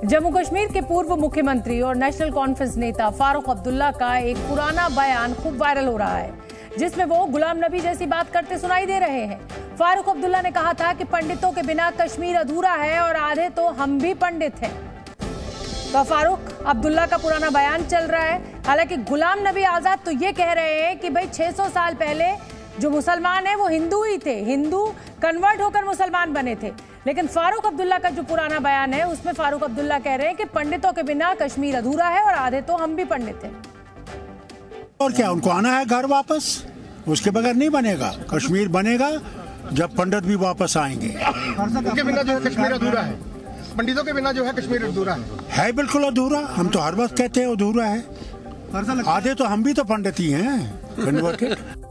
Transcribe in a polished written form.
जम्मू कश्मीर के पूर्व मुख्यमंत्री और नेशनल कॉन्फ्रेंस नेता फारूक अब्दुल्ला का एक पुराना बयान खूब वायरल हो रहा है, जिसमें वो गुलाम नबी जैसी बात करते सुनाई दे रहे हैं। फारूक अब्दुल्ला ने कहा था कि पंडितों के बिना कश्मीर अधूरा है और आधे तो हम भी पंडित हैं। तो फारूक अब्दुल्ला का पुराना बयान चल रहा है। हालांकि गुलाम नबी आजाद तो ये कह रहे हैं कि भाई 600 साल पहले जो मुसलमान है वो हिंदू ही थे, हिंदू कन्वर्ट होकर मुसलमान बने थे। लेकिन फारूक अब्दुल्ला का जो पुराना बयान है उसमें फारूक अब्दुल्ला कह रहे हैं कि पंडितों के बिना कश्मीर अधूरा है और आधे तो हम भी पंडित हैं। और क्या उनको आना है घर वापस, उसके बगैर नहीं बनेगा। कश्मीर बनेगा जब पंडित भी वापस आएंगे। उनके बिना जो है कश्मीर अधूरा है, पंडितों के बिना जो है कश्मीर अधूरा है बिल्कुल अधूरा। हम तो हर वक्त कहते हैं अधूरा है। आधे तो हम भी तो पंडित ही हैं, कन्वर्टेड।